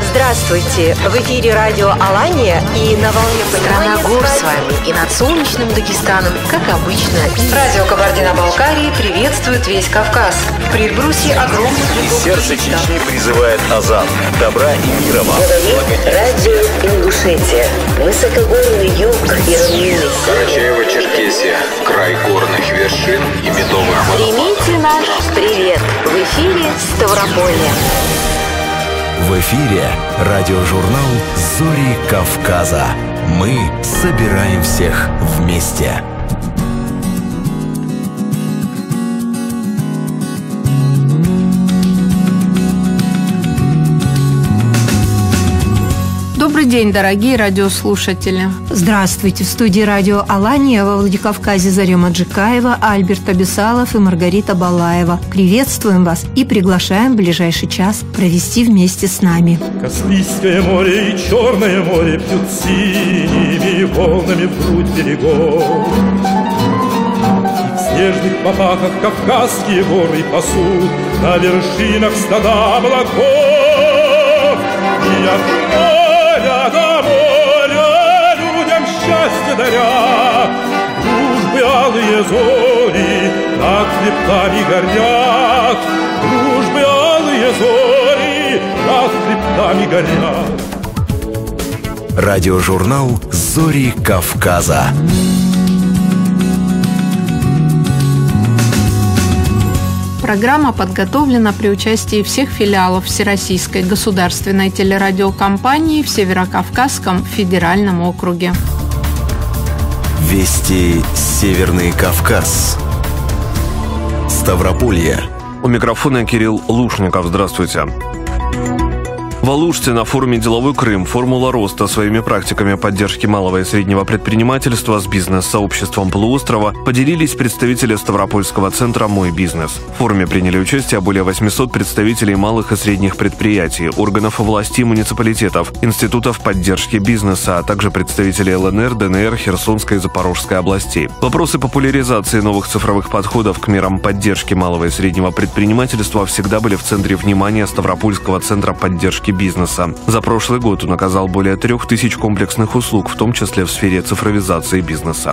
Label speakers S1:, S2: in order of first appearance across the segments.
S1: Здравствуйте! В эфире радио Алания и на волне
S2: «Страна гор» с вами и над солнечным Дагестаном, как обычно.
S1: Радио Кабардино-Балкарии приветствует весь Кавказ. В предбрусье огромных
S3: Из сердца Чечни призывает азан. Добра и мира вам.
S4: Радио Ингушетия. Высокогорный юг и равнины.
S5: Карачаево-Черкесия. Край горных вершин и медовых водопадов.
S4: Примите наш привет. В эфире Ставрополье.
S3: В эфире радиожурнал «Зори Кавказа». Мы собираем всех вместе.
S6: Добрый день, дорогие радиослушатели.
S7: Здравствуйте. В студии радио Алания во Владикавказе Зарема Джикаева, Альберт Абисалов и Маргарита Балаева. Приветствуем вас и приглашаем в ближайший час провести вместе с нами.
S8: Каспийское море и Черное море пьют синими волнами в грудь берегов. И в снежных попахах кавказские горы пасут на вершинах стада облаков. И от моря до моря людям счастье даря, дружбы алые зори над хребтами горят, дружбы алые зори над хребтами горят.
S3: Радиожурнал «Зори Кавказа».
S6: Программа подготовлена при участии всех филиалов Всероссийской государственной телерадиокомпании в Северокавказском федеральном округе.
S3: Вести Северный Кавказ. Ставрополье.
S9: У микрофона Кирилл Лушников. Здравствуйте. В Алуште на форуме «Деловой Крым. Формула роста» своими практиками поддержки малого и среднего предпринимательства с бизнес-сообществом полуострова поделились представители Ставропольского центра «Мой бизнес». В форуме приняли участие более 800 представителей малых и средних предприятий, органов власти и муниципалитетов, институтов поддержки бизнеса, а также представители ЛНР, ДНР, Херсонской и Запорожской областей. Вопросы популяризации новых цифровых подходов к мерам поддержки малого и среднего предпринимательства всегда были в центре внимания Ставропольского центра поддержки бизнеса. За прошлый год он оказал более 3000 комплексных услуг, в том числе в сфере цифровизации бизнеса.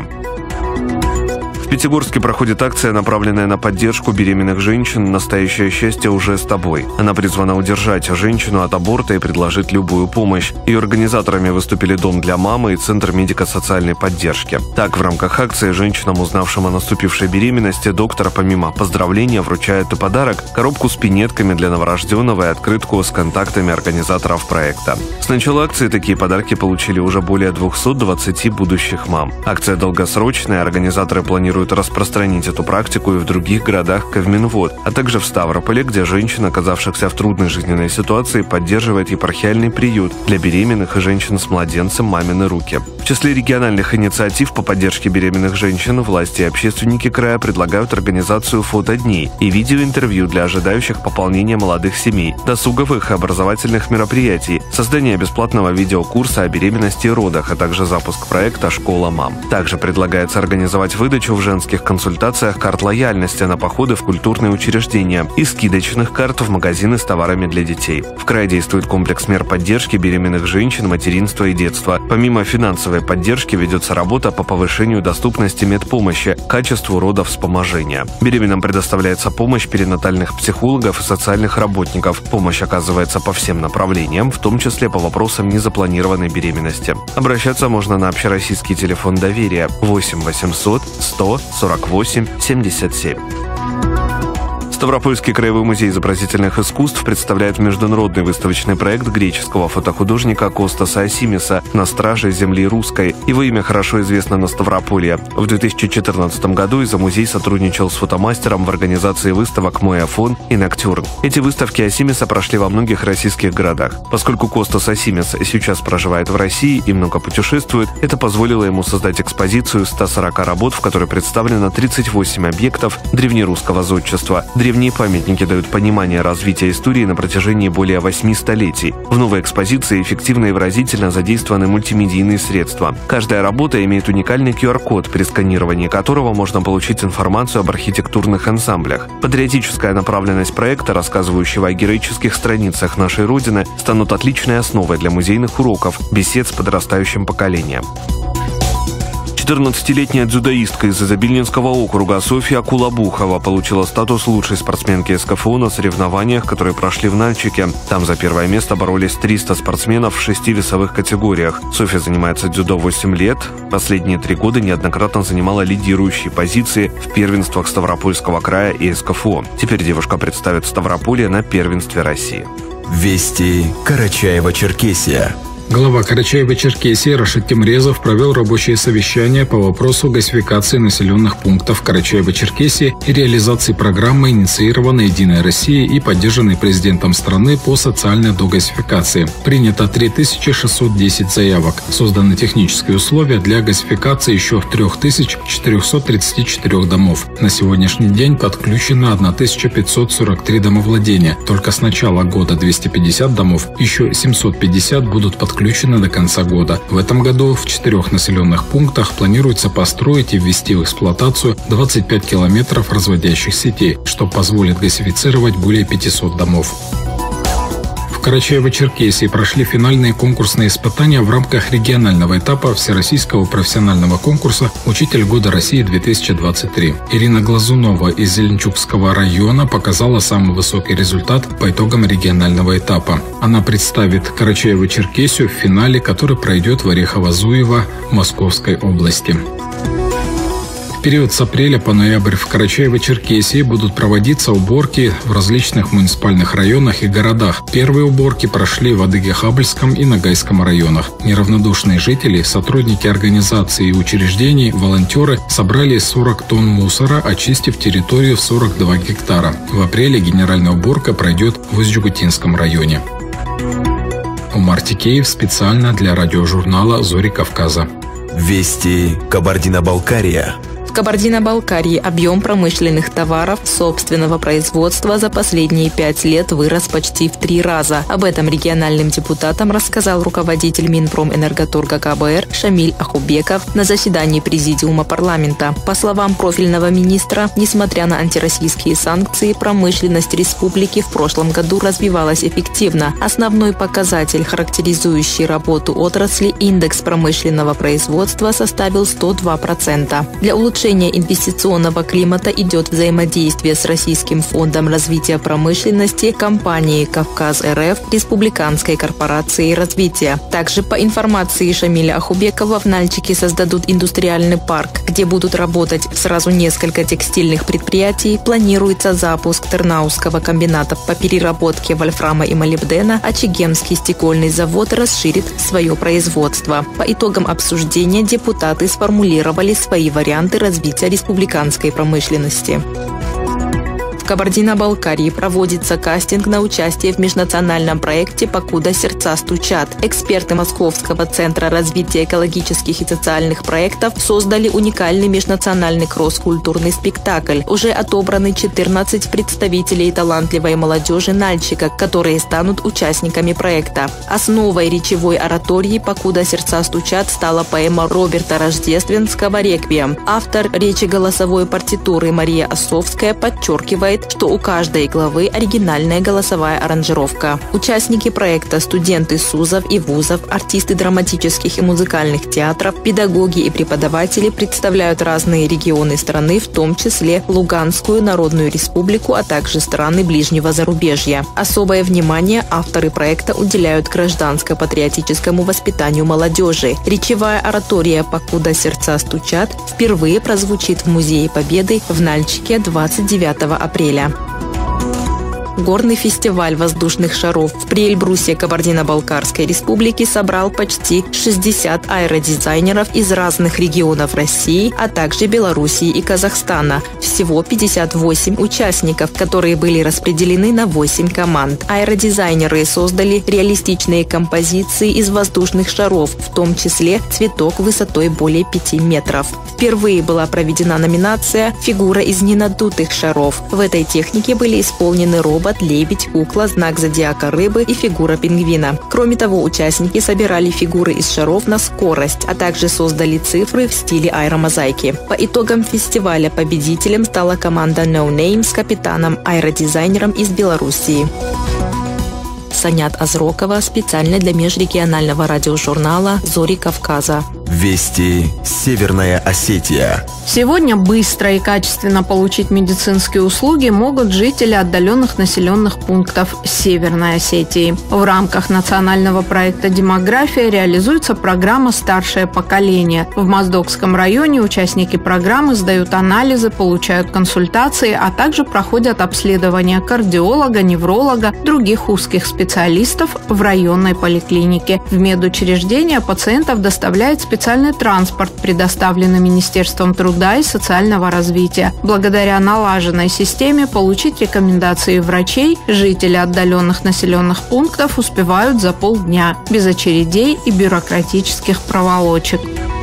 S9: В Пятигорске проходит акция, направленная на поддержку беременных женщин «Настоящее счастье уже с тобой». Она призвана удержать женщину от аборта и предложить любую помощь. Ее организаторами выступили Дом для мамы и Центр медико-социальной поддержки. Так, в рамках акции женщинам, узнавшим о наступившей беременности, доктор помимо поздравления вручает и подарок – коробку с пинетками для новорожденного и открытку с контактами организаторов проекта. С начала акции такие подарки получили уже более 220 будущих мам. Акция долгосрочная, организаторы планируют распространить эту практику и в других городах Ковминвод, а также в Ставрополе, где женщин, оказавшихся в трудной жизненной ситуации, поддерживает епархиальный приют для беременных и женщин с младенцем «Мамины руки». В числе региональных инициатив по поддержке беременных женщин власти и общественники края предлагают организацию фотодней и видеоинтервью для ожидающих пополнения молодых семей, досуговых и образовательных мероприятий, создание бесплатного видеокурса о беременности и родах, а также запуск проекта «Школа мам». Также предлагается организовать выдачу в женских консультациях карт лояльности на походы в культурные учреждения и скидочных карт в магазины с товарами для детей. В крае действует комплекс мер поддержки беременных женщин, материнства и детства. Помимо финансовой поддержки ведется работа по повышению доступности медпомощи, качеству родовспоможения. Беременным предоставляется помощь перинатальных психологов и социальных работников. Помощь оказывается по всем направлениям, в том числе по вопросам незапланированной беременности. Обращаться можно на общероссийский телефон доверия 8 800 100 48 77. Ставропольский краевой музей изобразительных искусств представляет международный выставочный проект греческого фотохудожника Костаса Асимиса «На страже земли русской». Его имя хорошо известно на Ставрополье. В 2014 году изо-музей сотрудничал с фотомастером в организации выставок «Мой Афон» и «Ноктюрн». Эти выставки Асимиса прошли во многих российских городах. Поскольку Костас Асимис сейчас проживает в России и много путешествует, это позволило ему создать экспозицию 140 работ, в которой представлено 38 объектов древнерусского зодчества, Древние памятники дают понимание развития истории на протяжении более 8 столетий. В новой экспозиции эффективно и выразительно задействованы мультимедийные средства. Каждая работа имеет уникальный QR-код, при сканировании которого можно получить информацию об архитектурных ансамблях. Патриотическая направленность проекта, рассказывающего о героических страницах нашей Родины, станут отличной основой для музейных уроков, бесед с подрастающим поколением. 14-летняя дзюдоистка из Изобильнинского округа Софья Кулабухова получила статус лучшей спортсменки СКФУ на соревнованиях, которые прошли в Нальчике. Там за первое место боролись 300 спортсменов в 6 весовых категориях. Софья занимается дзюдо 8 лет. Последние 3 года неоднократно занимала лидирующие позиции в первенствах Ставропольского края и СКФУ. Теперь девушка представит Ставрополье на первенстве России.
S10: Вести Карачаево-Черкесия.
S11: Глава Карачаево-Черкесии Рашид Темрезов провел рабочее совещание по вопросу газификации населенных пунктов Карачаево-Черкесии и реализации программы, инициированной «Единой Россией» и поддержанной президентом страны по социальной догазификации. Принято 3610 заявок. Созданы технические условия для газификации еще 3434 домов. На сегодняшний день подключено 1543 домовладения. Только с начала года 250 домов, еще 750 будут подключены до конца года. В этом году в 4 населенных пунктах планируется построить и ввести в эксплуатацию 25 километров разводящих сетей, что позволит газифицировать более 500 домов. В Карачаево-Черкесии прошли финальные конкурсные испытания в рамках регионального этапа Всероссийского профессионального конкурса «Учитель года России-2023». Ирина Глазунова из Зеленчукского района показала самый высокий результат по итогам регионального этапа. Она представит Карачаево-Черкесию в финале, который пройдет в Орехово-Зуево Московской области. В период с апреля по ноябрь в Карачаево-Черкесии будут проводиться уборки в различных муниципальных районах и городах. Первые уборки прошли в Адыге-Хабельском и Ногайском районах. Неравнодушные жители, сотрудники организаций и учреждений, волонтеры собрали 40 тонн мусора, очистив территорию в 42 гектара. В апреле генеральная уборка пройдет в Усть-Жигутинском районе. Умар Тикеев специально для радиожурнала «Зори Кавказа».
S10: Вести Кабардино-Балкария.
S12: В Кабардино-Балкарии объем промышленных товаров собственного производства за последние 5 лет вырос почти в 3 раза. Об этом региональным депутатам рассказал руководитель Минпромэнерготорга КБР Шамиль Ахубеков на заседании Президиума парламента. По словам профильного министра, несмотря на антироссийские санкции, промышленность республики в прошлом году развивалась эффективно. Основной показатель, характеризующий работу отрасли, индекс промышленного производства, составил 102%. Для улучшения инвестиционного климата идет взаимодействие с Российским фондом развития промышленности, компанией «Кавказ РФ», Республиканской корпорацией развития. Также, по информации Шамиля Ахубекова, в Нальчике создадут индустриальный парк, где будут работать сразу несколько текстильных предприятий. Планируется запуск Тырнауского комбината по переработке вольфрама и молибдена, а Чегемский стекольный завод расширит свое производство. По итогам обсуждения депутаты сформулировали свои варианты развития республиканской промышленности. В Кабардино-Балкарии проводится кастинг на участие в межнациональном проекте «Покуда сердца стучат». Эксперты Московского центра развития экологических и социальных проектов создали уникальный межнациональный кросс-культурный спектакль. Уже отобраны 14 представителей талантливой молодежи Нальчика, которые станут участниками проекта. Основой речевой оратории «Покуда сердца стучат» стала поэма Роберта Рождественского «Реквием». Автор речи голосовой партитуры Мария Осовская подчеркивает, что у каждой главы оригинальная голосовая аранжировка. Участники проекта – студенты СУЗов и вузов, артисты драматических и музыкальных театров, педагоги и преподаватели представляют разные регионы страны, в том числе Луганскую Народную Республику, а также страны ближнего зарубежья. Особое внимание авторы проекта уделяют гражданско-патриотическому воспитанию молодежи. Речевая оратория «Покуда сердца стучат» впервые прозвучит в Музее Победы в Нальчике 29 апреля. Горный фестиваль воздушных шаров в Приэльбрусе Кабардино-Балкарской республики собрал почти 60 аэродизайнеров из разных регионов России, а также Белоруссии и Казахстана. Всего 58 участников, которые были распределены на 8 команд. Аэродизайнеры создали реалистичные композиции из воздушных шаров, в том числе цветок высотой более 5 метров. Впервые была проведена номинация «Фигура из ненадутых шаров». В этой технике были исполнены робот, лебедь, кукла, знак зодиака рыбы и фигура пингвина. Кроме того, участники собирали фигуры из шаров на скорость, а также создали цифры в стиле аэромозаики. По итогам фестиваля победителем стала команда No Name с капитаном-аэродизайнером из Белоруссии. Санят Азрокова специально для межрегионального радиожурнала «Зори Кавказа».
S10: Вести Северная Осетия.
S6: Сегодня быстро и качественно получить медицинские услуги могут жители отдаленных населенных пунктов Северной Осетии. В рамках национального проекта «Демография» реализуется программа «Старшее поколение». В Моздокском районе участники программы сдают анализы, получают консультации, а также проходят обследования кардиолога, невролога, других узких специалистов в районной поликлинике. В медучреждения пациентов доставляет специальный транспорт, предоставленный Министерством труда и социального развития. Благодаря налаженной системе получить рекомендации врачей жители отдаленных населенных пунктов успевают за полдня, без очередей и бюрократических проволочек.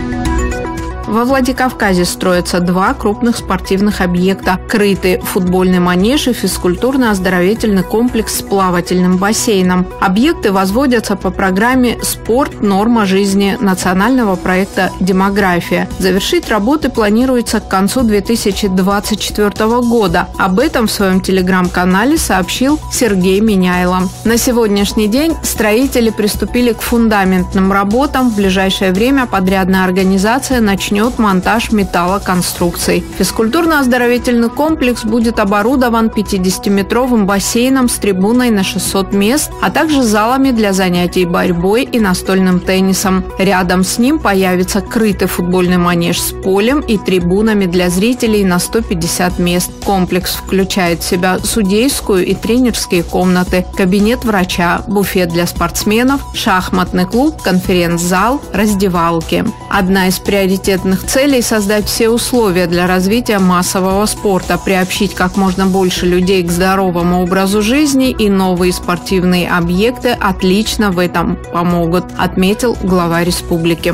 S6: Во Владикавказе строятся 2 крупных спортивных объекта – крытый футбольный манеж и физкультурно-оздоровительный комплекс с плавательным бассейном. Объекты возводятся по программе «Спорт. Норма жизни» национального проекта «Демография». Завершить работы планируется к концу 2024 года. Об этом в своем телеграм-канале сообщил Сергей Меняйло. На сегодняшний день строители приступили к фундаментным работам. В ближайшее время подрядная организация начнет монтаж металлоконструкций. Физкультурно-оздоровительный комплекс будет оборудован 50-метровым бассейном с трибуной на 600 мест, а также залами для занятий борьбой и настольным теннисом. Рядом с ним появится крытый футбольный манеж с полем и трибунами для зрителей на 150 мест. Комплекс включает в себя судейскую и тренерские комнаты, кабинет врача, буфет для спортсменов, шахматный клуб, конференц-зал, раздевалки. Одна из приоритетных целей – создать все условия для развития массового спорта, приобщить как можно больше людей к здоровому образу жизни, и новые спортивные объекты отлично в этом помогут, отметил глава республики.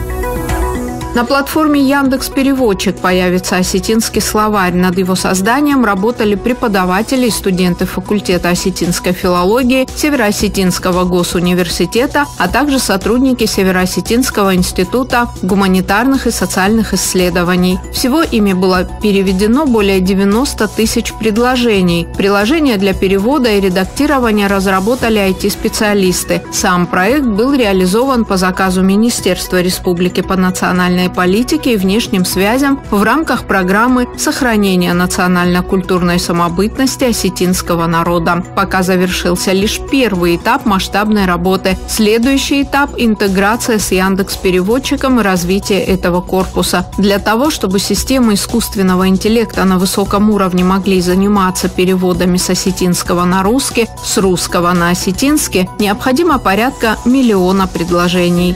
S6: На платформе Яндекс.Переводчик появится осетинский словарь. Над его созданием работали преподаватели и студенты факультета осетинской филологии Североосетинского госуниверситета, а также сотрудники Североосетинского института гуманитарных и социальных исследований. Всего ими было переведено более 90 тысяч предложений. Приложение для перевода и редактирования разработали IT-специалисты. Сам проект был реализован по заказу Министерства Республики по национальной политике и внешним связям в рамках программы сохранения национально-культурной самобытности осетинского народа. Пока завершился лишь первый этап масштабной работы. Следующий этап – интеграция с Яндекс.Переводчиком и развитие этого корпуса. Для того, чтобы системы искусственного интеллекта на высоком уровне могли заниматься переводами с осетинского на русский, с русского на осетинский, необходимо порядка 1 миллиона предложений.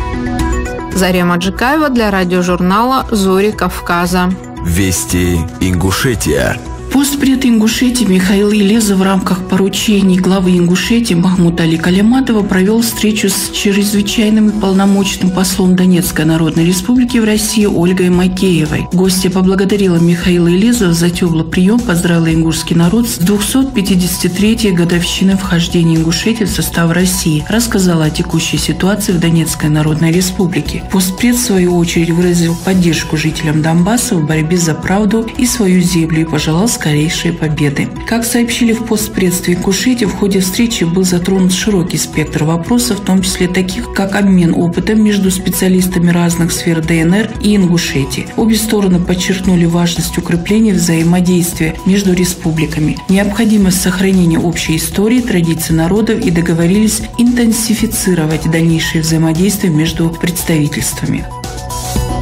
S6: Зарема Аджикаева для радиожурнала «Зори Кавказа».
S10: Вести Ингушетия.
S13: Постпред Ингушетии Михаил Елезов в рамках поручений главы Ингушетии Махмута Али Каляматова провел встречу с чрезвычайным и полномочным послом Донецкой Народной Республики в России Ольгой Макеевой. Гостья поблагодарила Михаила Елезова за теплый прием, поздравила ингушский народ с 253-й годовщиной вхождения Ингушетии в состав России, рассказала о текущей ситуации в Донецкой Народной Республике. Постпред, в свою очередь, выразил поддержку жителям Донбасса в борьбе за правду и свою землю и пожелал скорейшей победы. Как сообщили в постпредстве Ингушетии, в ходе встречи был затронут широкий спектр вопросов, в том числе таких, как обмен опытом между специалистами разных сфер ДНР и Ингушетии. Обе стороны подчеркнули важность укрепления взаимодействия между республиками, необходимость сохранения общей истории, традиций народов и договорились интенсифицировать дальнейшее взаимодействие между представительствами.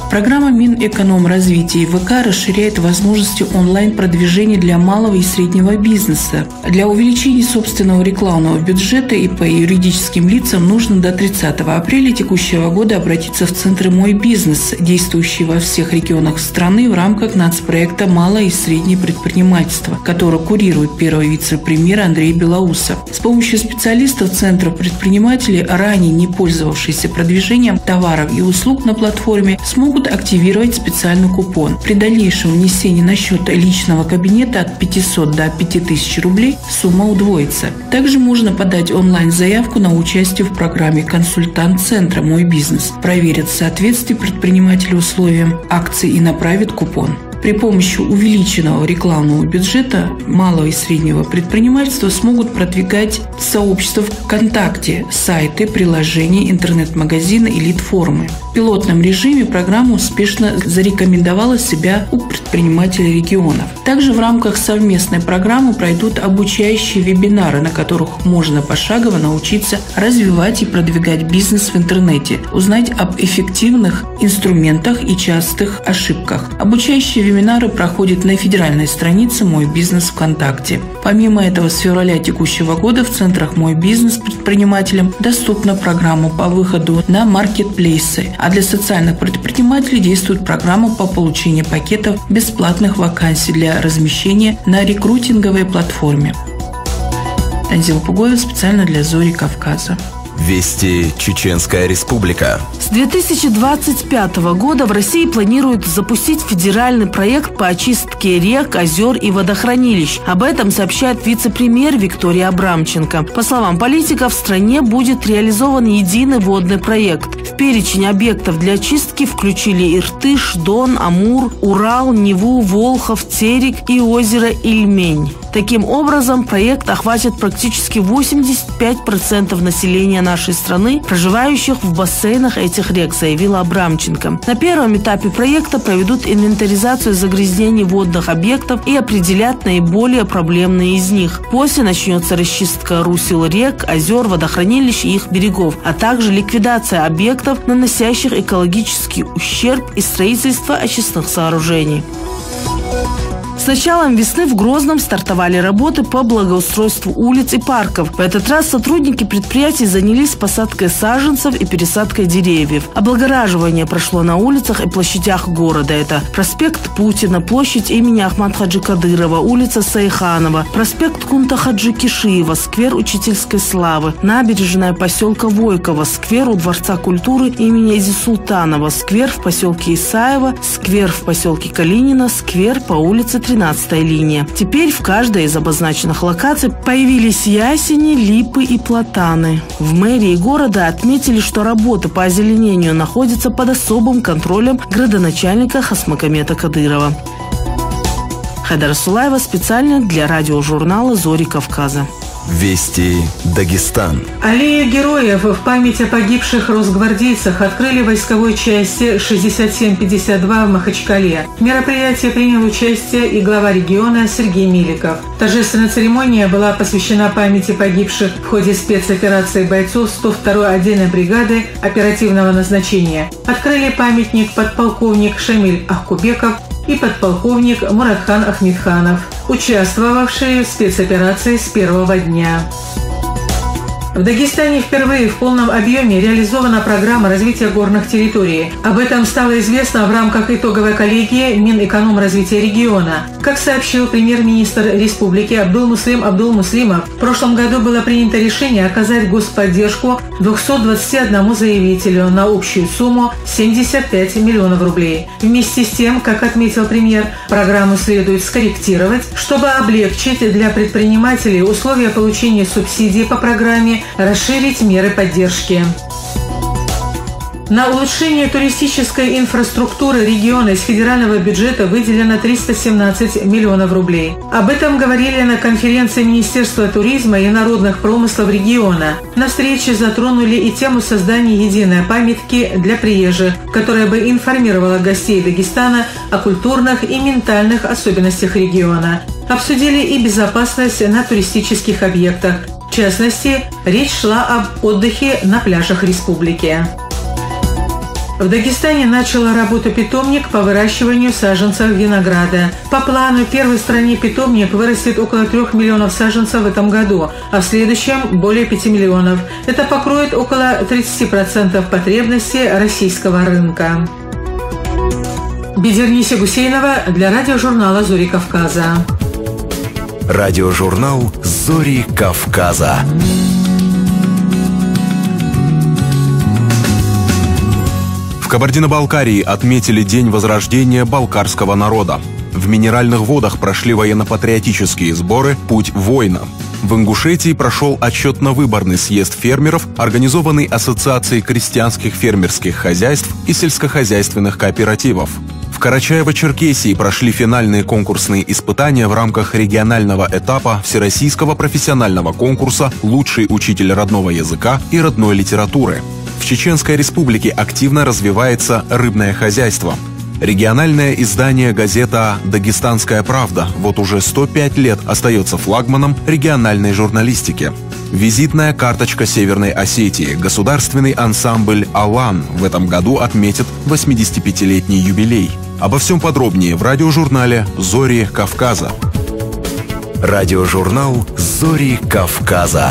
S13: Программа Минэкономразвития ВК расширяет возможности онлайн-продвижения для малого и среднего бизнеса. Для увеличения собственного рекламного бюджета и по юридическим лицам нужно до 30 апреля текущего года обратиться в центры «Мой бизнес», действующие во всех регионах страны в рамках нацпроекта «Малое и среднее предпринимательство», который курирует первый вице-премьер Андрей Белоусов. С помощью специалистов центров предпринимателей, ранее не пользовавшиеся продвижением товаров и услуг на платформе, смогут активировать специальный купон. При дальнейшем внесении на счет личного кабинета от 500 до 5000 рублей сумма удвоится. Также можно подать онлайн-заявку на участие в программе «Консультант центра «Мой бизнес». Проверят соответствие предпринимателя условиям акции и направят купон. При помощи увеличенного рекламного бюджета малого и среднего предпринимательства смогут продвигать сообщества ВКонтакте, сайты, приложения, интернет-магазины и лид-формы. В пилотном режиме программа успешно зарекомендовала себя у предпринимателей регионов. Также в рамках совместной программы пройдут обучающие вебинары, на которых можно пошагово научиться развивать и продвигать бизнес в интернете, узнать об эффективных инструментах и частых ошибках. Обучающие вебинары проходят на федеральной странице «Мой бизнес» ВКонтакте. Помимо этого, с февраля текущего года в центрах «Мой бизнес» предпринимателям доступна программа по выходу на маркетплейсы, а для социальных предпринимателей действует программа по получению пакетов бесплатных вакансий для размещения на рекрутинговой платформе. Танзила Пугоева специально для «Зори Кавказа».
S10: Вести Чеченская Республика.
S14: С 2025 года в России планируют запустить федеральный проект по очистке рек, озер и водохранилищ. Об этом сообщает вице-премьер Виктория Абрамченко. По словам политиков, в стране будет реализован единый водный проект. В перечень объектов для очистки включили Иртыш, Дон, Амур, Урал, Неву, Волхов, Терек и озеро Ильмень. Таким образом, проект охватит практически 85% населения нашей страны, проживающих в бассейнах этих рек, заявила Абрамченко. На первом этапе проекта проведут инвентаризацию загрязнений водных объектов и определят наиболее проблемные из них. После начнется расчистка русел рек, озер, водохранилищ и их берегов, а также ликвидация объектов, наносящих экологический ущерб, и строительство очистных сооружений. С началом весны в Грозном стартовали работы по благоустройству улиц и парков. В этот раз сотрудники предприятий занялись посадкой саженцев и пересадкой деревьев. Облагораживание прошло на улицах и площадях города. Это проспект Путина, площадь имени Ахмад-Хаджи Кадырова, улица Сайханова, проспект Кунта-Хаджи Кишиева, сквер Учительской славы, набережная поселка Войково, сквер у Дворца культуры имени Эзи Султанова, сквер в поселке Исаева, сквер в поселке Калинина, сквер по улице 13-я линия. Теперь в каждой из обозначенных локаций появились ясени, липы и платаны. В мэрии города отметили, что работы по озеленению находятся под особым контролем градоначальника Хасмагомеда Кадырова. Хайдар Сулаева специально для радиожурнала «Зори Кавказа».
S10: Вести Дагестан.
S15: Аллею героев в память о погибших росгвардейцах открыли в войсковой части 6752 в Махачкале. В мероприятии принял участие и глава региона Сергей Миликов. Торжественная церемония была посвящена памяти погибших в ходе спецоперации бойцов 102-й отдельной бригады оперативного назначения. Открыли памятник подполковник Шамиль Ахкубеков и подполковник Муратхан Ахмедханов, участвовавшие в спецоперации с первого дня. В Дагестане впервые в полном объеме реализована программа развития горных территорий. Об этом стало известно в рамках итоговой коллегии Минэкономразвития региона. Как сообщил премьер-министр республики Абдулмуслим Абдулмуслимов, в прошлом году было принято решение оказать господдержку 221 заявителю на общую сумму 75 миллионов рублей. Вместе с тем, как отметил премьер, программу следует скорректировать, чтобы облегчить для предпринимателей условия получения субсидий по программе, расширить меры поддержки. На улучшение туристической инфраструктуры региона из федерального бюджета выделено 317 миллионов рублей. Об этом говорили на конференции Министерства туризма и народных промыслов региона. На встрече затронули и тему создания единой памятки для приезжих, которая бы информировала гостей Дагестана о культурных и ментальных особенностях региона. Обсудили и безопасность на туристических объектах. В частности, речь шла об отдыхе на пляжах республики. В Дагестане начал работу питомник по выращиванию саженцев винограда. По плану в первой стране питомник вырастет около 3 миллионов саженцев в этом году, а в следующем более 5 миллионов. Это покроет около 30% потребностей российского рынка. Бедерниса Гусейнова для радиожурнала «Зори Кавказа».
S10: Радиожурнал «Зори Кавказа». В Кабардино-Балкарии отметили День возрождения балкарского народа. В Минеральных водах прошли военно-патриотические сборы «Путь воина». В Ингушетии прошел отчетно-выборный съезд фермеров, организованный Ассоциацией крестьянских фермерских хозяйств и сельскохозяйственных кооперативов. В Карачаево-Черкесии прошли финальные конкурсные испытания в рамках регионального этапа Всероссийского профессионального конкурса «Лучший учитель родного языка и родной литературы». В Чеченской Республике активно развивается рыбное хозяйство. Региональное издание газета «Дагестанская правда» вот уже 105 лет остается флагманом региональной журналистики. Визитная карточка Северной Осетии, государственный ансамбль «Алан» в этом году отметит 85-летний юбилей. Обо всем подробнее в радиожурнале «Зори Кавказа». Радиожурнал «Зори Кавказа».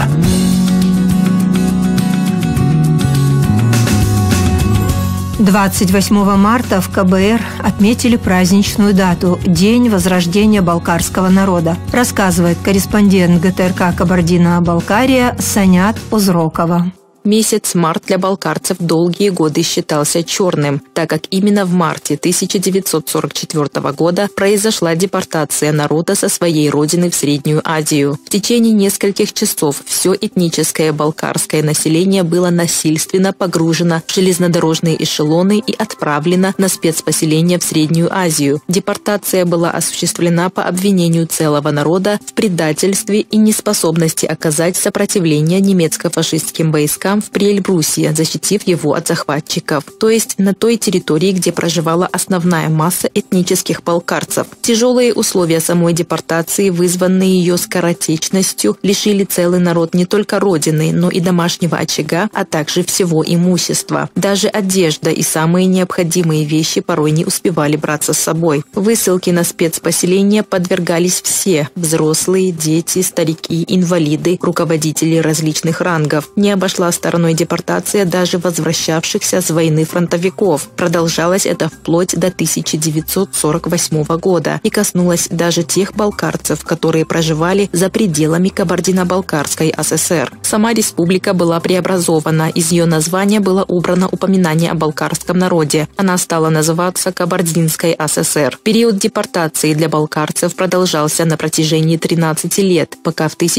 S7: 28 марта в КБР отметили праздничную дату – День возрождения балкарского народа, рассказывает корреспондент ГТРК «Кабардино-Балкария» Санят Озрокова.
S12: Месяц март для балкарцев долгие годы считался черным, так как именно в марте 1944 года произошла депортация народа со своей родины в Среднюю Азию. В течение нескольких часов все этническое балкарское население было насильственно погружено в железнодорожные эшелоны и отправлено на спецпоселение в Среднюю Азию. Депортация была осуществлена по обвинению целого народа в предательстве и неспособности оказать сопротивление немецко-фашистским войскам в Приэльбрусе, защитив его от захватчиков, то есть на той территории, где проживала основная масса этнических балкарцев. Тяжелые условия самой депортации, вызванные ее скоротечностью, лишили целый народ не только родины, но и домашнего очага, а также всего имущества. Даже одежда и самые необходимые вещи порой не успевали браться с собой. Высылки на спецпоселения подвергались все – взрослые, дети, старики, инвалиды, руководители различных рангов. Не обошла стороной депортация даже возвращавшихся с войны фронтовиков. Продолжалось это вплоть до 1948 года и коснулось даже тех балкарцев, которые проживали за пределами Кабардино-Балкарской ССР. Сама республика была преобразована, из ее названия было убрано упоминание о балкарском народе. Она стала называться Кабардинской ССР. Период депортации для балкарцев продолжался на протяжении 13 лет, пока в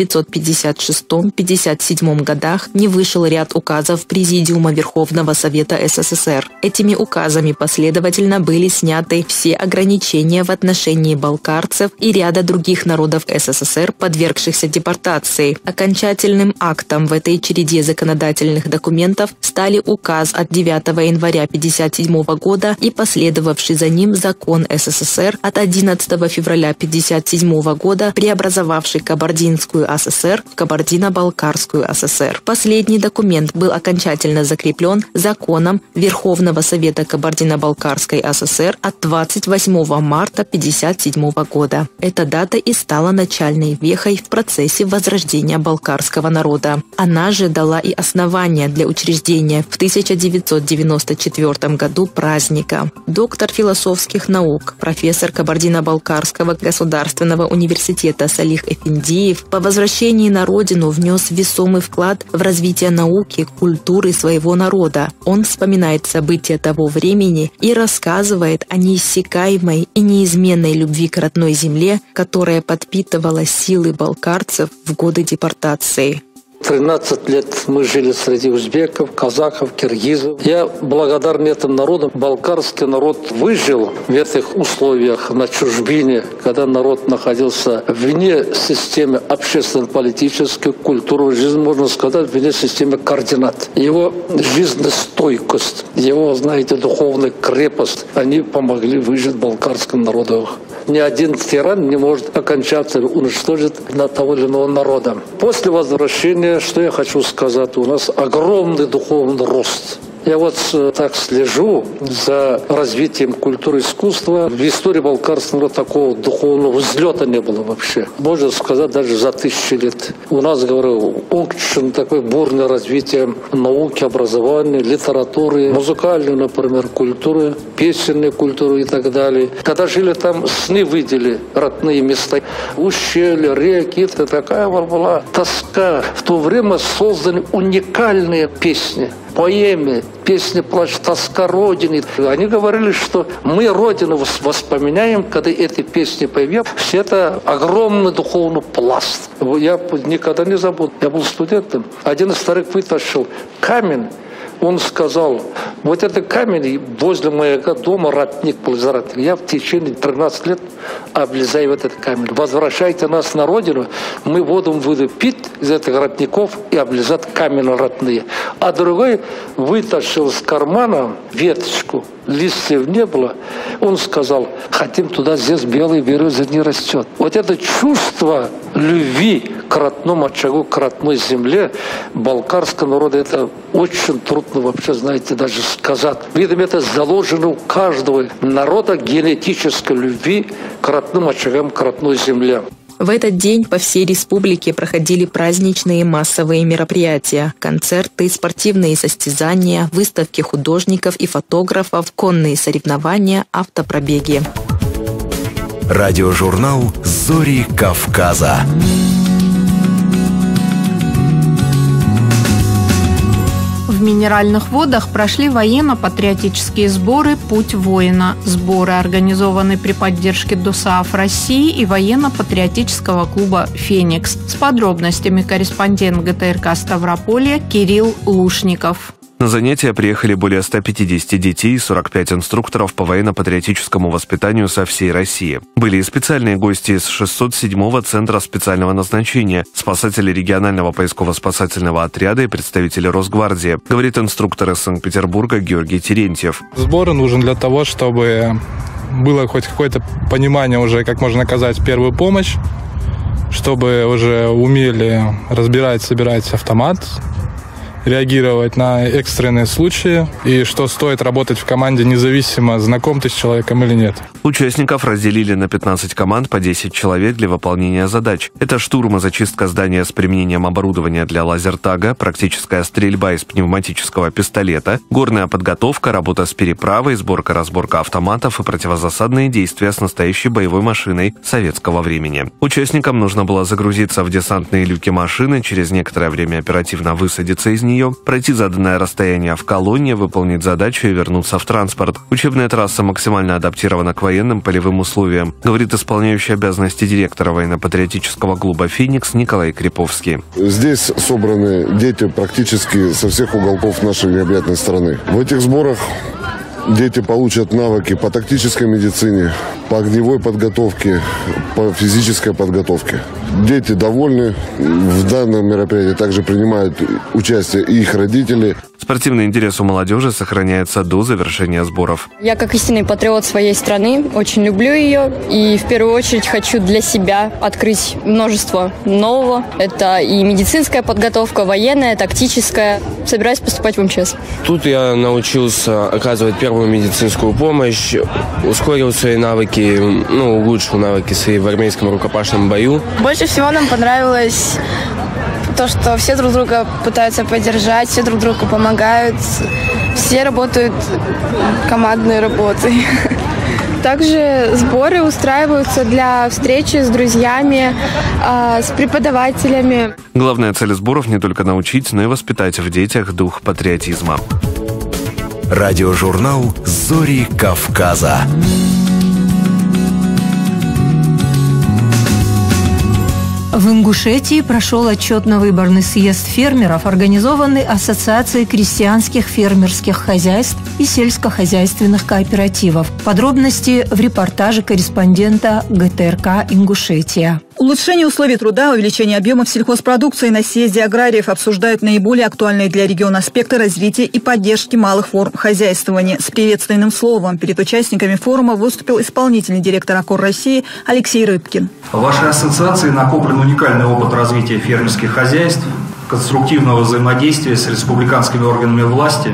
S12: 1956-57 годах не вышел ряд указов Президиума Верховного Совета СССР. Этими указами последовательно были сняты все ограничения в отношении балкарцев и ряда других народов СССР, подвергшихся депортации. Окончательным актом в этой череде законодательных документов стали указ от 9 января 1957 года и последовавший за ним закон СССР от 11 февраля 1957 года, преобразовавший Кабардинскую ССР в Кабардино-Балкарскую ССР. Последний документ был окончательно закреплен законом Верховного Совета Кабардино-Балкарской ССР от 28 марта 1957 года. Эта дата и стала начальной вехой в процессе возрождения балкарского народа. Она же дала и основания для учреждения в 1994 году праздника. Доктор философских наук, профессор Кабардино-Балкарского государственного университета Салих Эфендиев по возвращении на родину внес весомый вклад в развитие науки, культуры своего народа. Он вспоминает события того времени и рассказывает о неиссякаемой и неизменной любви к родной земле, которая подпитывала силы балкарцев в годы депортации.
S16: 13 лет мы жили среди узбеков, казахов, киргизов. Я благодарен этим народам. Балкарский народ выжил в этих условиях на чужбине, когда народ находился вне системы общественно-политической, культурной жизни, можно сказать, вне системы координат. Его жизнестойкость, его, знаете, духовная крепость, они помогли выжить балкарскому народу. Ни один тиран не может окончательно уничтожить того или иного народа. После возвращения, что я хочу сказать, у нас огромный духовный рост. Я вот так слежу за развитием культуры и искусства. В истории балкарского такого духовного взлета не было вообще. Можно сказать, даже за 1000 лет. У нас, говорю, очень такое бурное развитие науки, образования, литературы, музыкальной, например, культуры, песенной культуры и так далее. Когда жили там, сны видели, родные места. Ущелья, реки, это такая была тоска. В то время созданы уникальные песни. Поэмы, песни «Плач», «Тоска Родины». Они говорили, что мы Родину воспоминаем, когда эти песни появятся. Все это огромный духовный пласт. Я никогда не забуду. Я был студентом. Один старик вытащил камень. Он сказал, вот этот камень возле моего дома, ратник был заратник. Я в течение 13 лет облизаю этот камень. Возвращайте нас на родину, мы воду будем пить из этих ратников и облизать камень ратные. А другой вытащил из кармана веточку, листьев не было. Он сказал, хотим туда, здесь белый береза не растет. Вот это чувство любви к родному очагу, к родной земле балкарского народа, это очень трудно вообще, знаете, даже сказать. Видимо, это заложено у каждого народа генетической любви к родным очагам, к родной земле.
S12: В этот день по всей республике проходили праздничные массовые мероприятия, концерты, спортивные состязания, выставки художников и фотографов, конные соревнования, автопробеги.
S17: Радиожурнал «Зори Кавказа».
S6: В Минеральных водах прошли военно-патриотические сборы «Путь воина». Сборы организованы при поддержке ДОСААФ России и военно-патриотического клуба «Феникс». С подробностями корреспондент ГТРК Ставрополья Кирилл Лушников.
S9: На занятия приехали более 150 детей и 45 инструкторов по военно-патриотическому воспитанию со всей России. Были и специальные гости из 607-го Центра специального назначения, спасатели регионального поисково-спасательного отряда и представители Росгвардии, говорит инструктор из Санкт-Петербурга Георгий Терентьев.
S18: Сбор нужен для того, чтобы было хоть какое-то понимание уже, как можно оказать первую помощь, чтобы уже умели разбирать, собирать автомат, реагировать на экстренные случаи и что стоит работать в команде независимо, знаком ты с человеком или нет.
S9: Участников разделили на 15 команд по 10 человек для выполнения задач. Это штурм и зачистка здания с применением оборудования для лазертага, практическая стрельба из пневматического пистолета, горная подготовка, работа с переправой, сборка-разборка автоматов и противозасадные действия с настоящей боевой машиной советского времени. Участникам нужно было загрузиться в десантные люки машины, через некоторое время оперативно высадиться из нее, пройти заданное расстояние в колонне, выполнить задачу и вернуться в транспорт. Учебная трасса максимально адаптирована к военным полевым условиям, говорит исполняющий обязанности директора военно-патриотического клуба «Феникс» Николай Криповский.
S19: Здесь собраны дети практически со всех уголков нашей необъятной страны. В этих сборах дети получат навыки по тактической медицине, по огневой подготовке, по физической подготовке. Дети довольны. В данном мероприятии также принимают участие и их родители.
S9: Спортивный интерес у молодежи сохраняется до завершения сборов.
S20: Я, как истинный патриот своей страны, очень люблю ее и в первую очередь хочу для себя открыть множество нового. Это и медицинская подготовка, военная, тактическая. Собираюсь поступать в МЧС.
S21: Тут я научился оказывать первую медицинскую помощь, ускорил свои навыки, улучшил навыки свои в армейском рукопашном бою.
S22: Больше всего нам понравилось то, что все друг друга пытаются поддержать, все друг другу помогают, все работают командной работой. Также сборы устраиваются для встречи с друзьями, с преподавателями.
S9: Главная цель сборов не только научить, но и воспитать в детях дух патриотизма.
S17: Радиожурнал «Зори Кавказа».
S7: В Ингушетии прошел отчетно-выборный съезд фермеров, организованный Ассоциацией крестьянских фермерских хозяйств и сельскохозяйственных кооперативов. Подробности в репортаже корреспондента ГТРК «Ингушетия».
S23: Улучшение условий труда, увеличение объемов сельхозпродукции на съезде аграриев обсуждают наиболее актуальные для региона аспекты развития и поддержки малых форм хозяйствования. С приветственным словом перед участниками форума выступил исполнительный директор АКОР России Алексей Рыбкин.
S24: В вашей ассоциации накоплен уникальный опыт развития фермерских хозяйств, конструктивного взаимодействия с республиканскими органами власти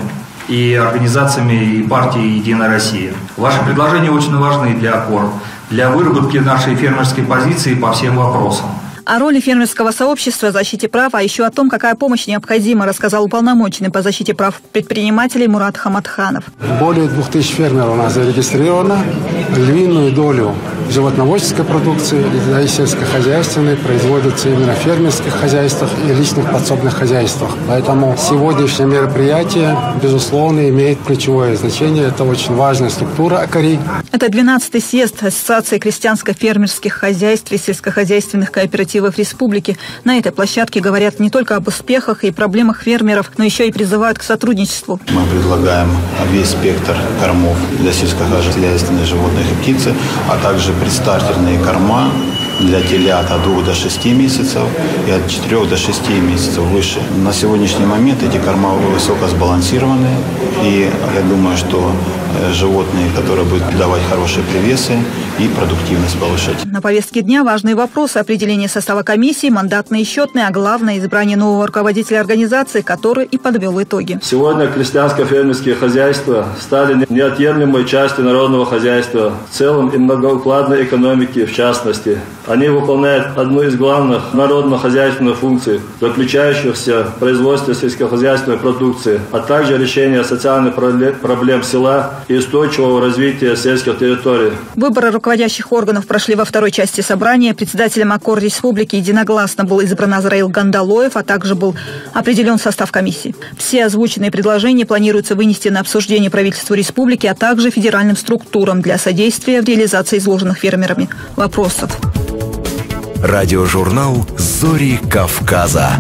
S24: и организациями и партией «Единая Россия». Ваши предложения очень важны для КОР, для выработки нашей фермерской позиции по всем вопросам.
S23: О роли фермерского сообщества в защите прав, а еще о том, какая помощь необходима, рассказал уполномоченный по защите прав предпринимателей Мурат Хаматханов.
S1: Более 2000 фермеров у нас зарегистрировано. Львиную долю животноводческой продукции и сельскохозяйственной производится именно в фермерских хозяйствах и личных подсобных хозяйствах. Поэтому сегодняшнее мероприятие, безусловно, имеет ключевое значение. Это очень важная структура АКАРИ.
S23: Это 12-й съезд Ассоциации крестьянско-фермерских хозяйств и сельскохозяйственных кооперативов республики. На этой площадке говорят не только об успехах и проблемах фермеров, но еще и призывают к сотрудничеству.
S2: Мы предлагаем весь спектр кормов для сельскохозяйственных животных и птицы, а также предстартерные корма для телят от 2 до 6 месяцев и от 4 до 6 месяцев выше. На сегодняшний момент эти корма высоко сбалансированы, и я думаю, что животные, которые будут давать хорошие привесы и продуктивность повышать.
S23: На повестке дня важные вопросы: определение состава комиссии, мандатные и счетные, а главное – избрание нового руководителя организации, который и подвел итоги.
S4: Сегодня крестьянско-фермерские хозяйства стали неотъемлемой частью народного хозяйства, в целом и многоукладной экономики в частности. Они выполняют одну из главных народно-хозяйственных функций, заключающихся в производстве сельскохозяйственной продукции, а также решение социальных проблем села и устойчивого развития сельских территорий.
S23: Выборы руководящих органов прошли во второй части собрания. Председателем АКОР Республики единогласно был избран Азраил Гандалоев, а также был определен состав комиссии. Все озвученные предложения планируется вынести на обсуждение правительству республики, а также федеральным структурам для содействия в реализации изложенных фермерами вопросов.
S17: Радиожурнал «Зори Кавказа».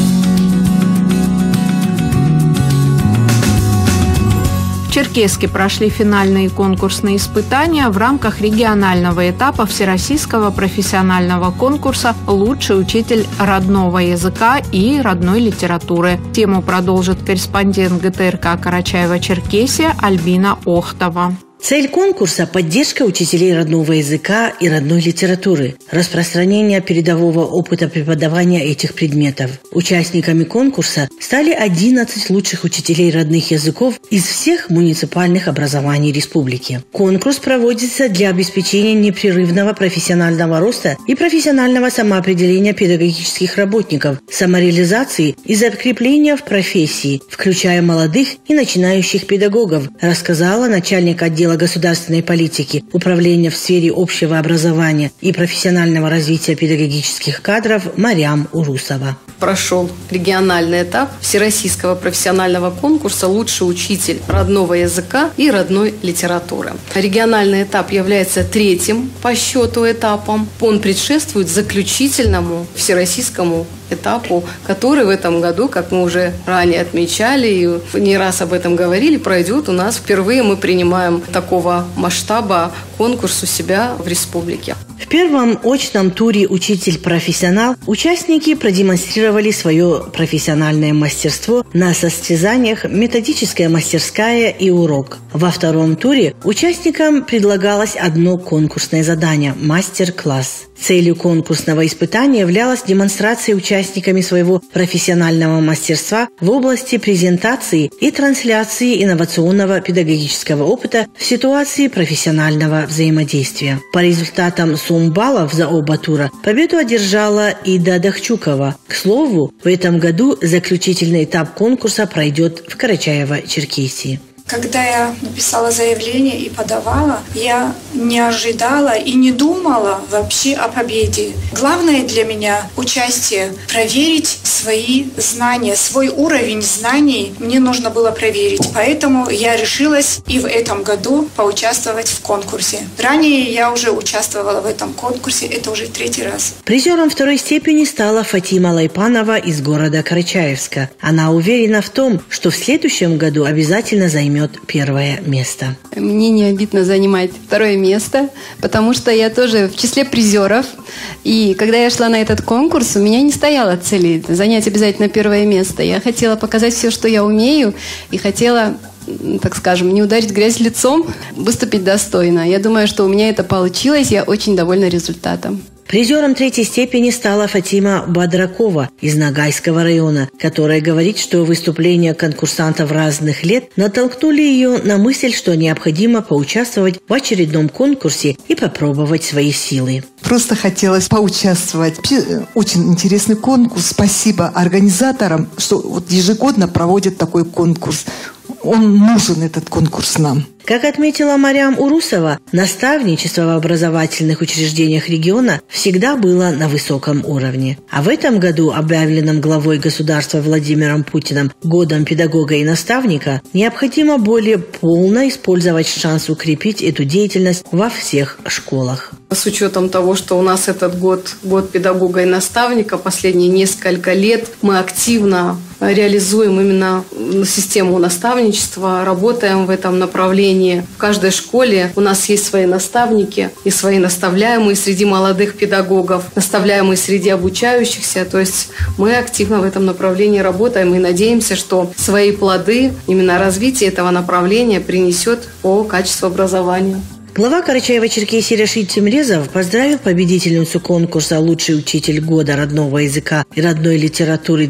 S6: В Черкесске прошли финальные конкурсные испытания в рамках регионального этапа Всероссийского профессионального конкурса «Лучший учитель родного языка и родной литературы». Тему продолжит корреспондент ГТРК Карачаево-Черкесия Альбина Охтова.
S5: Цель конкурса – поддержка учителей родного языка и родной литературы, распространение передового опыта преподавания этих предметов. Участниками конкурса стали 11 лучших учителей родных языков из всех муниципальных образований республики. Конкурс проводится для обеспечения непрерывного профессионального роста и профессионального самоопределения педагогических работников, самореализации и закрепления в профессии, включая молодых и начинающих педагогов, рассказала начальник отдела государственной политики, управления в сфере общего образования и профессионального развития педагогических кадров Марьям Урусова.
S25: Прошел региональный этап Всероссийского профессионального конкурса «Лучший учитель родного языка и родной литературы». Региональный этап является третьим по счету этапом. Он предшествует заключительному всероссийскому этапу, который в этом году, как мы уже ранее отмечали и не раз об этом говорили, пройдет у нас. Впервые мы принимаем такого масштаба конкурс у себя в республике.
S5: В первом очном туре «Учитель-профессионал» участники продемонстрировали свое профессиональное мастерство на состязаниях «Методическая мастерская» и «Урок». Во втором туре участникам предлагалось одно конкурсное задание – мастер-класс. Целью конкурсного испытания являлась демонстрация участниками своего профессионального мастерства в области презентации и трансляции инновационного педагогического опыта в ситуации профессионального взаимодействия. По результатам сумм баллов за оба тура победу одержала Ида Дахчукова. К слову, в этом году заключительный этап конкурса пройдет в Карачаево-Черкесии.
S26: Когда я написала заявление и подавала, я не ожидала и не думала вообще о победе. Главное для меня участие, проверить свои знания, свой уровень знаний мне нужно было проверить. Поэтому я решилась и в этом году поучаствовать в конкурсе. Ранее я уже участвовала в этом конкурсе, это уже 3-й раз.
S5: Призером второй степени стала Фатима Лайпанова из города Карачаевска. Она уверена в том, что в следующем году обязательно займет первое место.
S27: Мне не обидно занимать второе место, потому что я тоже в числе призеров. И когда я шла на этот конкурс, у меня не стояло цели занять обязательно первое место. Я хотела показать все, что я умею, и хотела, так скажем, не ударить грязь лицом, выступить достойно. Я думаю, что у меня это получилось, я очень довольна результатом.
S5: Призером 3-й степени стала Фатима Бадракова из Ногайского района, которая говорит, что выступления конкурсантов разных лет натолкнули ее на мысль, что необходимо поучаствовать в очередном конкурсе и попробовать свои силы.
S3: Просто хотелось поучаствовать. Очень интересный конкурс. Спасибо организаторам, что вот ежегодно проводят такой конкурс. Он нужен, этот конкурс, нам.
S5: Как отметила Марьям Урусова, наставничество в образовательных учреждениях региона всегда было на высоком уровне. А в этом году, объявленном главой государства Владимиром Путиным годом педагога и наставника, необходимо более полно использовать шанс укрепить эту деятельность во всех школах.
S25: С учетом того, что у нас этот год педагога и наставника, последние несколько лет мы активно реализуем именно систему наставничества, работаем в этом направлении. В каждой школе у нас есть свои наставники и свои наставляемые среди молодых педагогов, наставляемые среди обучающихся. То есть мы активно в этом направлении работаем и надеемся, что свои плоды, именно развитие этого направления принесет по качеству образования.
S5: Глава Карачаево-Черкесии Рашид Тимрезов поздравил победительницу конкурса «Лучший учитель года родного языка и родной литературы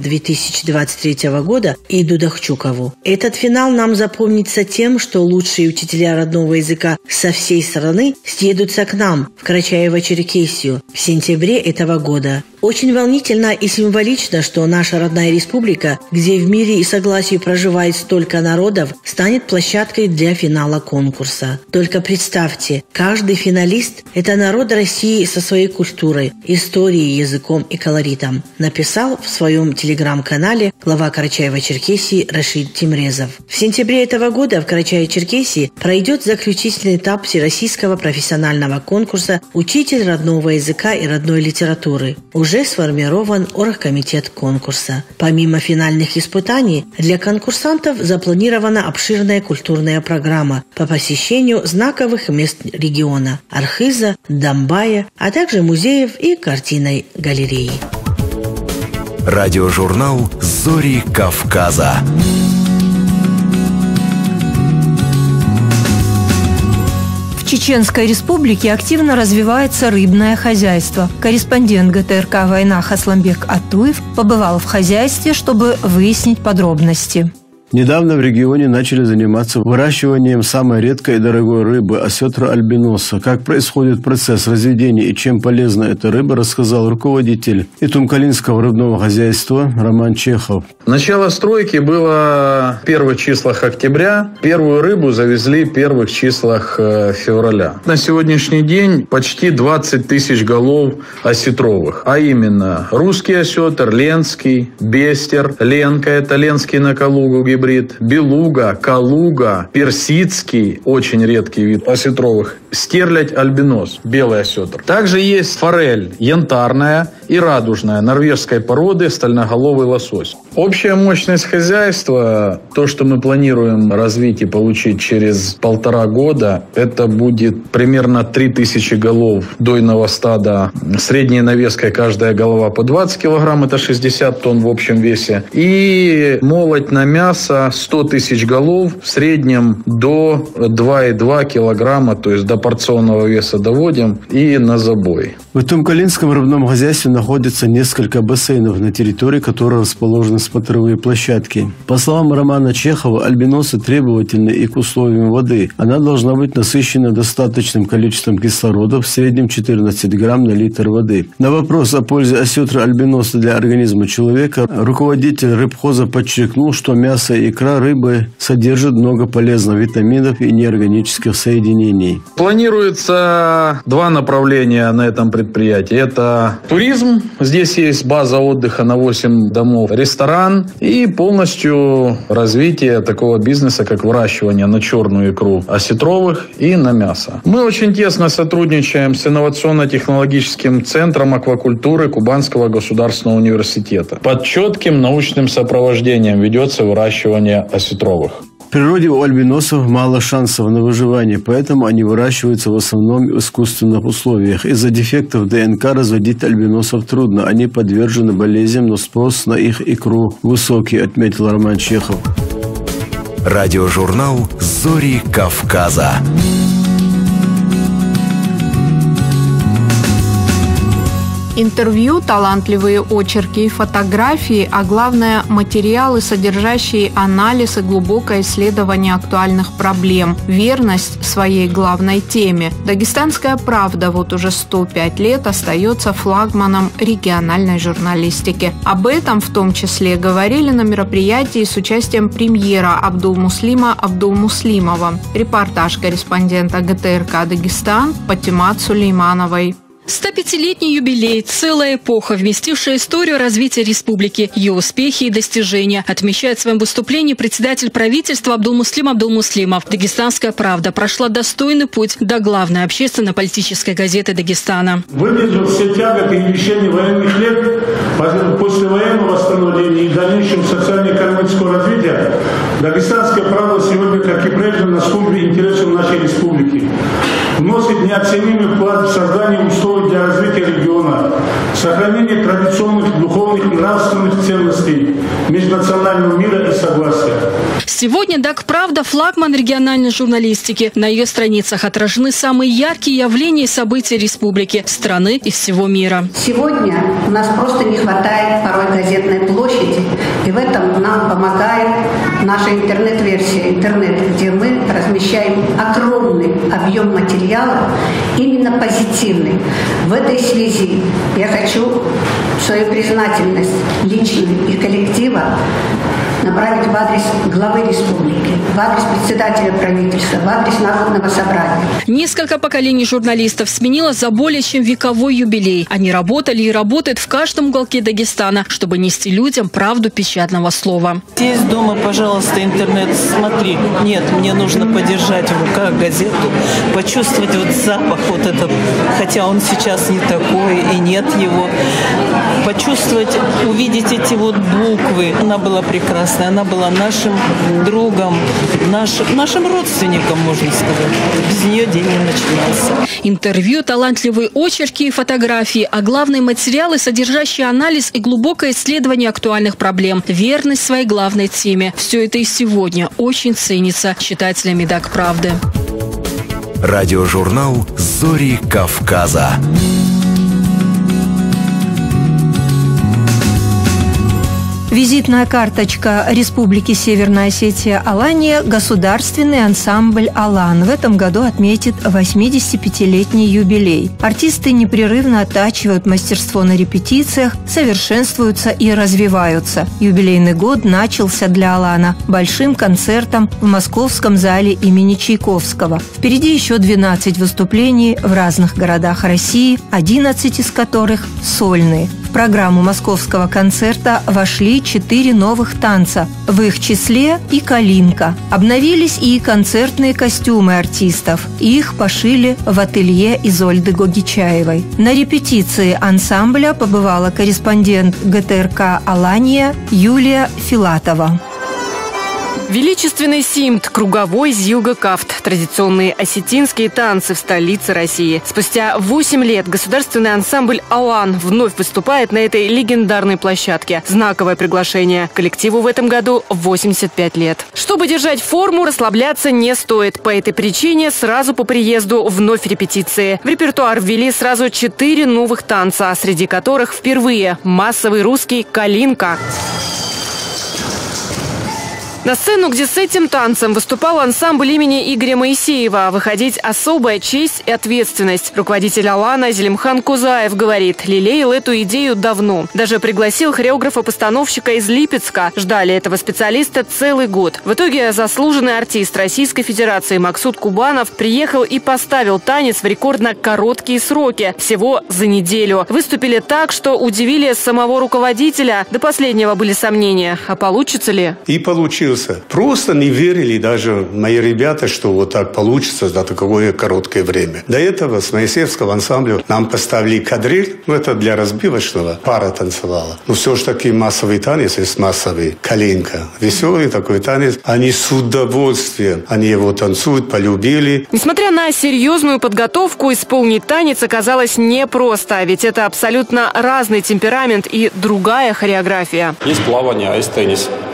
S5: 2023 года» Иду Дахчукову. Этот финал нам запомнится тем, что лучшие учителя родного языка со всей страны съедутся к нам, в Карачаево-Черкесию, в сентябре этого года. Очень волнительно и символично, что наша родная республика, где в мире и согласии проживает столько народов, станет площадкой для финала конкурса. Только представьте, каждый финалист – это народ России со своей культурой, историей, языком и колоритом, написал в своем телеграм-канале глава Карачаево-Черкесии Рашид Тимрезов. В сентябре этого года в Карачаево-Черкесии пройдет заключительный этап всероссийского профессионального конкурса «Учитель родного языка и родной литературы». Уже сформирован оргкомитет конкурса. Помимо финальных испытаний, для конкурсантов запланирована обширная культурная программа по посещению знаковых мест региона – Архиза, Домбая, а также музеев и картинной галереи.
S17: Радиожурнал «Зори Кавказа».
S7: В Чеченской Республике активно развивается рыбное хозяйство. Корреспондент ГТРК «Война» Хасламбек Атуев побывал в хозяйстве, чтобы выяснить подробности.
S8: Недавно в регионе начали заниматься выращиванием самой редкой и дорогой рыбы – осетра альбиноса. Как происходит процесс разведения и чем полезна эта рыба, рассказал руководитель Итумкалинского рыбного хозяйства Роман Чехов.
S10: Начало стройки было в первых числах октября. Первую рыбу завезли в первых числах февраля. На сегодняшний день почти 20 тысяч голов осетровых. А именно русский осетр, ленский, бестер, ленка – это ленский на Калугу гибрид, белуга, калуга, персидский, очень редкий вид осетровых, стерлядь альбинос, белый осетр. Также есть форель, янтарная и радужная, норвежской породы, стальноголовый лосось. Общая мощность хозяйства, то, что мы планируем развить и получить через 1,5 года, это будет примерно 3000 голов дойного стада, средней навеской каждая голова по 20 килограмм, это 60 тонн в общем весе, и молоть на мясо 100 тысяч голов, в среднем до 2,2 килограмма, то есть до порционного веса доводим и на забой.
S8: В Итумкалинском рыбном хозяйстве находится несколько бассейнов, на территории которых расположены смотровые площадки. По словам Романа Чехова, альбиносы требовательны и к условиям воды. Она должна быть насыщена достаточным количеством кислорода, в среднем 14 грамм на литр воды. На вопрос о пользе осетры альбиноса для организма человека руководитель рыбхоза подчеркнул, что мясо и икра рыбы содержат много полезных витаминов и неорганических соединений.
S10: Планируется 2 направления на этом предприятии. Это туризм. Здесь есть база отдыха на 8 домов, ресторан и полностью развитие такого бизнеса, как выращивание на черную икру осетровых и на мясо. Мы очень тесно сотрудничаем с инновационно-технологическим центром аквакультуры Кубанского государственного университета. Под четким научным сопровождением ведется выращивание осетровых.
S8: В природе у альбиносов мало шансов на выживание, поэтому они выращиваются в основном в искусственных условиях. Из-за дефектов ДНК разводить альбиносов трудно. Они подвержены болезням, но спрос на их икру высокий, отметил Роман Чехов.
S17: Радиожурнал «Зори Кавказа».
S6: Интервью, талантливые очерки и фотографии, а главное – материалы, содержащие анализ и глубокое исследование актуальных проблем, верность своей главной теме. «Дагестанская правда» вот уже 105 лет остается флагманом региональной журналистики. Об этом в том числе говорили на мероприятии с участием премьера Абдулмуслима Абдулмуслимова. Репортаж корреспондента ГТРК «Дагестан» Патимат Сулеймановой.
S11: 105-летний юбилей – целая эпоха, вместившая историю развития республики, ее успехи и достижения, отмечает в своем выступлении председатель правительства Абдулмуслим Абдулмуслимов. «Дагестанская правда» прошла достойный путь до главной общественно-политической газеты Дагестана.
S12: Выдержав все тяготы и лишения военных лет, после военного восстановления и дальнейшего социально-экономического развития, «Дагестанская правда» сегодня, как и прежде, на службе интересов нашей республики. Вносит неоценимый вклад в создание условий для развития региона, сохранение традиционных духовных и нравственных ценностей, межнационального мира и согласия.
S11: Сегодня «Даг-Правда» – флагман региональной журналистики. На ее страницах отражены самые яркие явления и события республики, страны и всего мира.
S13: Сегодня у нас просто не хватает порой газетной площади, и в этом нам помогает наша интернет-версия, интернет, где мы размещаем огромный объем материала, именно позитивный. В этой связи я хочу свою признательность личную и коллектива направить в адрес главы республики, в адрес председателя правительства, в адрес Народного собрания.
S11: Несколько поколений журналистов сменило за более чем вековой юбилей. Они работали и работают в каждом уголке Дагестана, чтобы нести людям правду печатного слова.
S14: Здесь дома, пожалуйста, интернет смотри. Нет, мне нужно подержать в руках газету, почувствовать вот запах вот этот, хотя он сейчас не такой и нет его. Почувствовать, увидеть эти вот буквы. Она была прекрасна. Она была нашим другом, нашим родственником, можно сказать. Без нее день не начинался.
S11: Интервью, талантливые очерки и фотографии, а главные материалы, содержащие анализ и глубокое исследование актуальных проблем, верность своей главной теме. Все это и сегодня очень ценится читателями «Даг-Правды».
S17: Радиожурнал «Зори Кавказа».
S7: Визитная карточка Республики Северная Осетия Алания – государственный ансамбль «Алан». В этом году отметит 85-летний юбилей. Артисты непрерывно оттачивают мастерство на репетициях, совершенствуются и развиваются. Юбилейный год начался для «Алана» большим концертом в Московском зале имени Чайковского. Впереди еще 12 выступлений в разных городах России, 11 из которых – сольные. В программу московского концерта вошли 4 новых танца, в их числе и «Калинка». Обновились и концертные костюмы артистов. Их пошили в ателье Изольды Гогичаевой. На репетиции ансамбля побывала корреспондент ГТРК «Алания» Юлия Филатова.
S15: Величественный симт, круговой зилга-кафт, традиционные осетинские танцы в столице России. Спустя 8 лет государственный ансамбль «Алан» вновь выступает на этой легендарной площадке. Знаковое приглашение. Коллективу в этом году 85 лет. Чтобы держать форму, расслабляться не стоит. По этой причине сразу по приезду вновь репетиции. В репертуар ввели сразу 4 новых танца, среди которых впервые массовый русский «Калинка». На сцену, где с этим танцем выступал ансамбль имени Игоря Моисеева, выходить особая честь и ответственность. Руководитель «Алана» Зелимхан Кузаев говорит, лелеял эту идею давно. Даже пригласил хореографа-постановщика из Липецка. Ждали этого специалиста целый год. В итоге заслуженный артист Российской Федерации Максут Кубанов приехал и поставил танец в рекордно короткие сроки. Всего за неделю. Выступили так, что удивили самого руководителя. До последнего были сомнения. А получится ли?
S16: И получилось. Просто не верили даже мои ребята, что вот так получится за такое короткое время. До этого с Моисеевского ансамбля нам поставили кадриль, это для разбивочного, пара танцевала. Но все же таки массовый танец есть массовый, «Калинка». Веселый такой танец. Они с удовольствием, они его танцуют, полюбили.
S15: Несмотря на серьезную подготовку, исполнить танец оказалось непросто, ведь это абсолютно разный темперамент и другая хореография.
S18: Есть плавание, а есть теннис.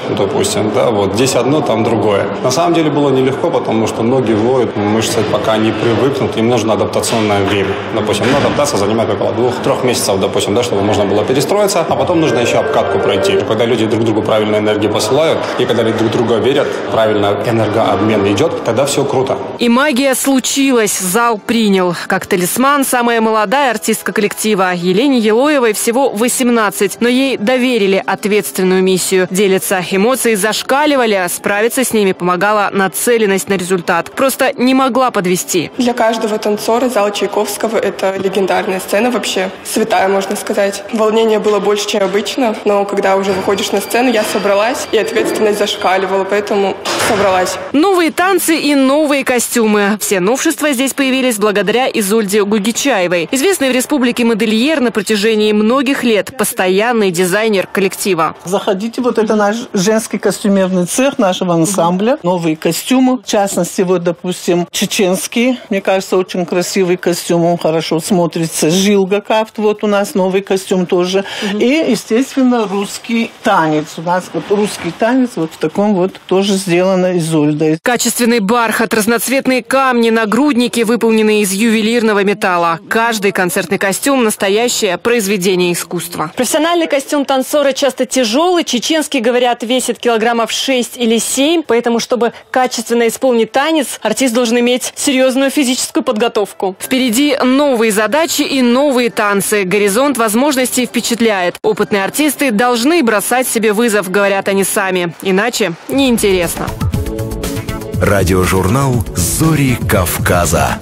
S9: допустим, да, вот здесь одно, там другое. На самом деле было нелегко, потому что ноги воют, мышцы пока не привыкнут, им нужно адаптационное время. Допустим, адаптация занимает около 2-3 месяцев, допустим, да, чтобы можно было перестроиться, а потом нужно еще обкатку пройти. Когда люди друг другу правильную энергию посылают, и когда люди друг друга верят, правильно энергообмен идет, тогда все круто.
S15: И магия случилась, зал принял. Как талисман, самая молодая артистка коллектива. Елене Елоевой всего 18, но ей доверили ответственную миссию. Делится, эмоции зашкаливали, справиться с ними помогала нацеленность на результат. Просто не могла подвести.
S18: Для каждого танцора зал Чайковского – это легендарная сцена, вообще святая, можно сказать. Волнение было больше, чем обычно, но когда уже выходишь на сцену, я собралась, и ответственность зашкаливала, поэтому собралась.
S15: Новые танцы и новые костюмы. Все новшества здесь появились благодаря Изольде Гугичаевой. Известный в республике модельер на протяжении многих лет, постоянный дизайнер коллектива.
S19: Заходите, вот это наш женский костюмерный цех нашего ансамбля. Новые костюмы, в частности, вот, допустим, чеченский. Мне кажется, очень красивый костюм, он хорошо смотрится. Жилга Кафт, вот у нас новый костюм тоже. И, естественно, русский танец. У нас вот русский танец вот в таком вот тоже сделано Изольдой.
S15: Качественный бархат, разноцветные камни, нагрудники, выполненные из ювелирного металла. Каждый концертный костюм – настоящее произведение искусства. Профессиональный костюм танцора часто тяжелый. Чеченский, говорят, весит килограммов 6 или 7. Поэтому, чтобы качественно исполнить танец, артист должен иметь серьезную физическую подготовку. Впереди новые задачи и новые танцы. Горизонт возможностей впечатляет. Опытные артисты должны бросать себе вызов, говорят они сами. Иначе неинтересно.
S17: Радиожурнал «Зори Кавказа».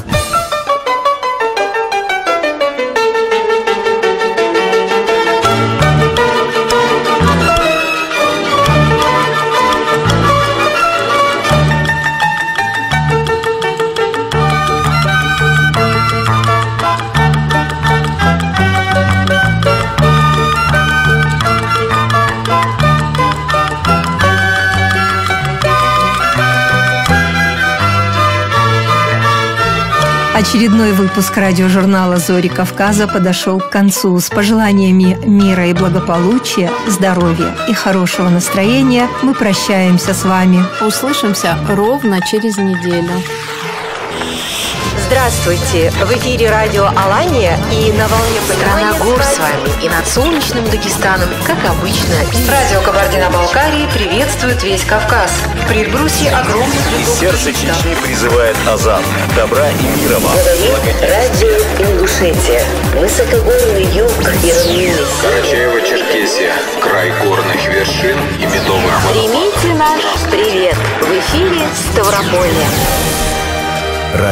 S7: Очередной выпуск радиожурнала «Зори Кавказа» подошел к концу. С пожеланиями мира и благополучия, здоровья и хорошего настроения мы прощаемся с вами.
S6: Услышимся ровно через неделю.
S20: Здравствуйте! В эфире радио «Алания» и на волне «Страна гор» с вами и над солнечным Дагестаном, как обычно. Радио Кабардино-Балкарии приветствует весь Кавказ. В предбрусье огромных
S17: Из сердца Чечни призывает азан. Добра и мира вам.
S20: Говорит радио Ингушетия. Высокогорный юг и равнины.
S21: Карачаево-Черкесия. Край горных вершин и медовых водопадов.
S20: Примите наш привет. В эфире Ставрополье.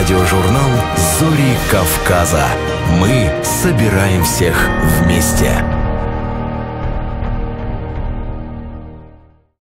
S17: Радиожурнал «Зори Кавказа». Мы собираем всех вместе.